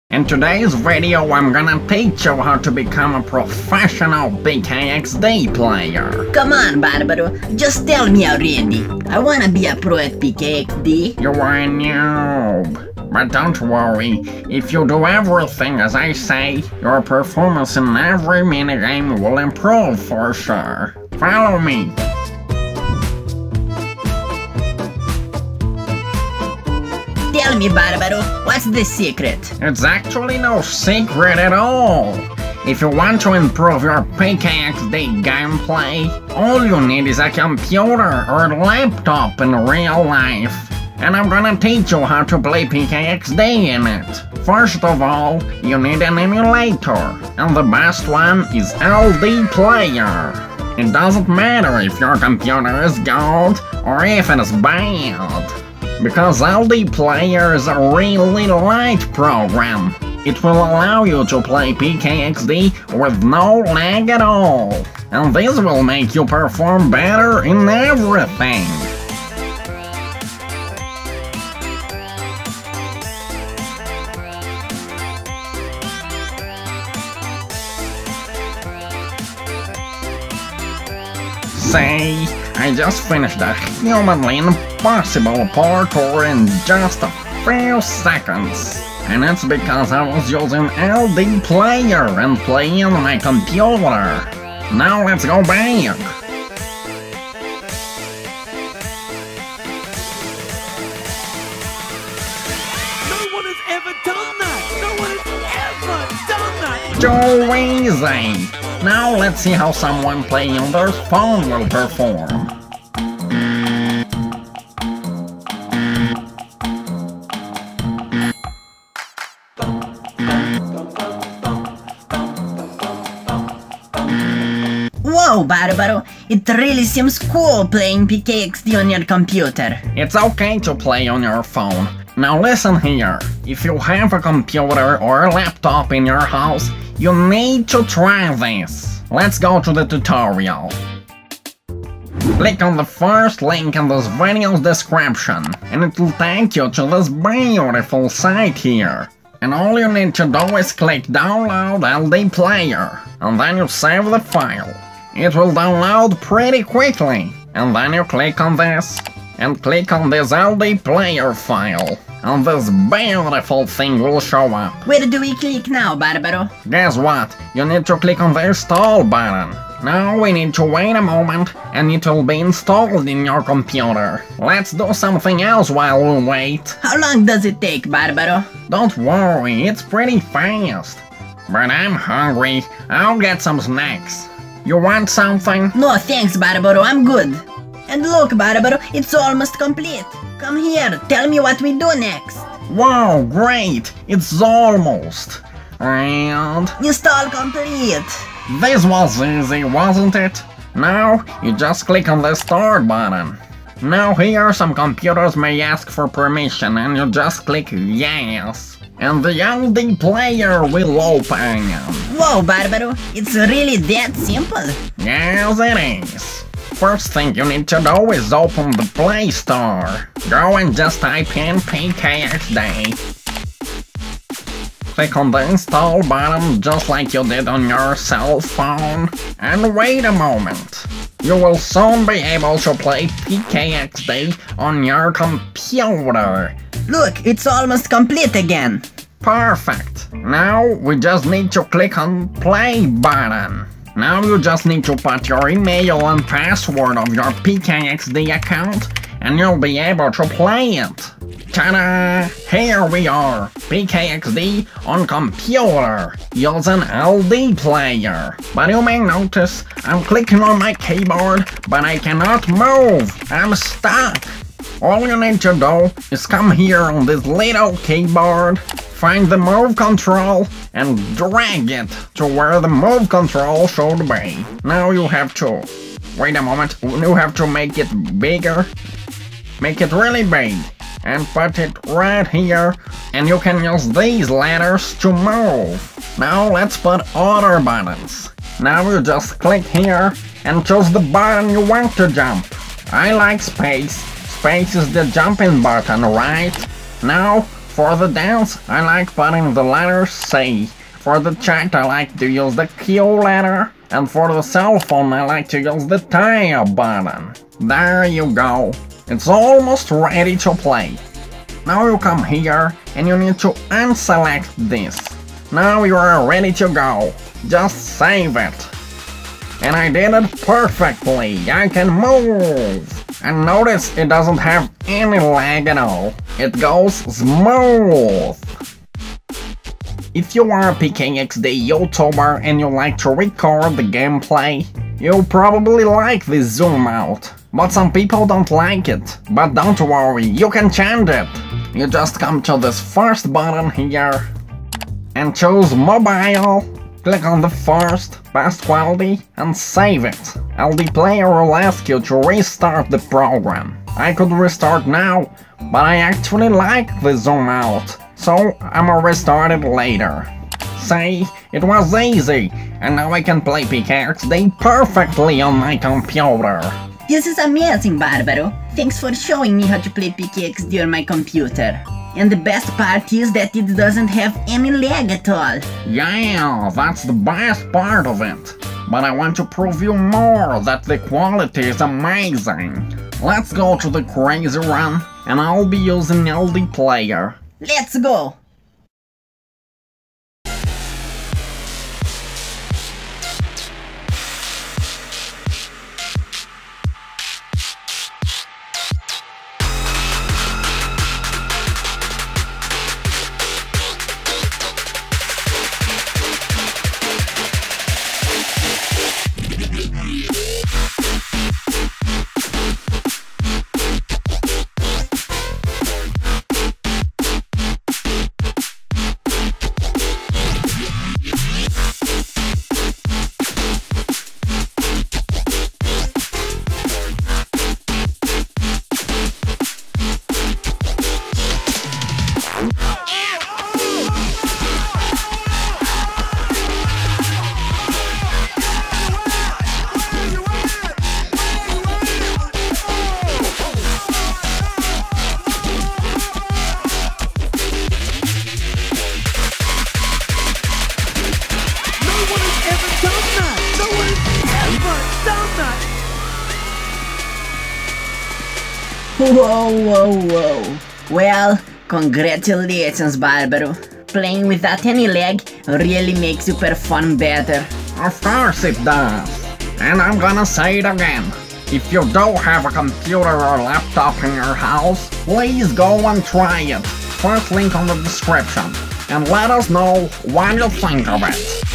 In today's video, I'm gonna teach you how to become a professional PKXD player. Come on, Barbaro, just tell me already. I wanna be a pro at PKXD. You are a noob. But don't worry, if you do everything as I say, your performance in every minigame will improve for sure. Follow me. Tell me, Barbaro, what's the secret? It's actually no secret at all. If you want to improve your PKXD gameplay, all you need is a computer or laptop in real life. And I'm gonna teach you how to play PKXD in it. First of all, you need an emulator, and the best one is LDPlayer. It doesn't matter if your computer is good or if it is bad, because LDPlayer is a really light program. It will allow you to play PKXD with no lag at all, and this will make you perform better in everything. Say, I just finished a humanly impossible parkour in just a few seconds. And it's because I was using LDPlayer and playing on my computer. Now let's go back. No one has ever done that! No one has ever done that! Too easy. Now let's see how someone playing on their phone will perform. Whoa, Barbaro, it really seems cool playing PKXD on your computer. It's okay to play on your phone. Now listen here, if you have a computer or a laptop in your house, you need to try this. Let's go to the tutorial. Click on the first link in this video's description, and it will take you to this beautiful site here. And all you need to do is click download LDPlayer, and then you save the file. It will download pretty quickly, and then you click on this, and click on this LDPlayer file, and this beautiful thing will show up. Where do we click now, Barbaro? Guess what? You need to click on the install button. Now we need to wait a moment, and it will be installed in your computer. Let's do something else while we wait. How long does it take, Barbaro? Don't worry, it's pretty fast. But I'm hungry. I'll get some snacks. You want something? No thanks, Barbaro, I'm good. And look, Barbaro, it's almost complete. Come here, tell me what we do next. Wow, great! It's almost. And Install complete. this was easy, wasn't it? Now, you just click on the start button. Now here some computers may ask for permission, and you just click yes. And the LDPlayer will open. Whoa, Barbaro, it's really that simple. Yes, it is. First thing you need to do is open the Play Store. Go and just type in PKXD. Click on the install button just like you did on your cell phone. And wait a moment. You will soon be able to play PKXD on your computer. Look, it's almost complete again. Perfect. Now we just need to click on play button. Now you just need to put your email and password of your PKXD account, and you'll be able to play it. Ta-da! Here we are, PKXD on computer, using LDPlayer. But you may notice I'm clicking on my keyboard, but I cannot move. I'm stuck. All you need to do is come here on this little keyboard, find the move control, and drag it to where the move control should be. Now you have to, wait a moment, you have to make it bigger, make it really big, and put it right here, and you can use these letters to move. Now let's put other buttons. Now you just click here and choose the button you want to jump. I like space. Space is the jumping button, right? Now For the dance, I like putting the letter C. For the chat, I like to use the Q letter. And for the cell phone, I like to use the T button. There you go. It's almost ready to play. Now you come here and you need to unselect this. Now you are ready to go. Just save it. And I did it perfectly. I can move. And notice it doesn't have any lag at all. It goes smooth. If you are a PKXD YouTuber and you like to record the gameplay, you'll probably like this zoom out. But some people don't like it. But don't worry, you can change it. You just come to this first button here and choose mobile. Click on the first, best quality, and save it. LDPlayer will ask you to restart the program. I could restart now, but I actually like the zoom out, so I'ma restart it later. See, it was easy, and now I can play PKXD perfectly on my computer. This is amazing, Barbaro. Thanks for showing me how to play PKXD on my computer. And the best part is that it doesn't have any lag at all. Yeah, that's the best part of it. But I want to prove you more that the quality is amazing. Let's go to the crazy run, and I'll be using LDPlayer. Let's go! Whoa. Well, congratulations, Barbaro. Playing without any lag really makes you perform better. Of course it does. And I'm gonna say it again. If you don't have a computer or laptop in your house, please go and try it. First link on the description. And let us know what you think of it.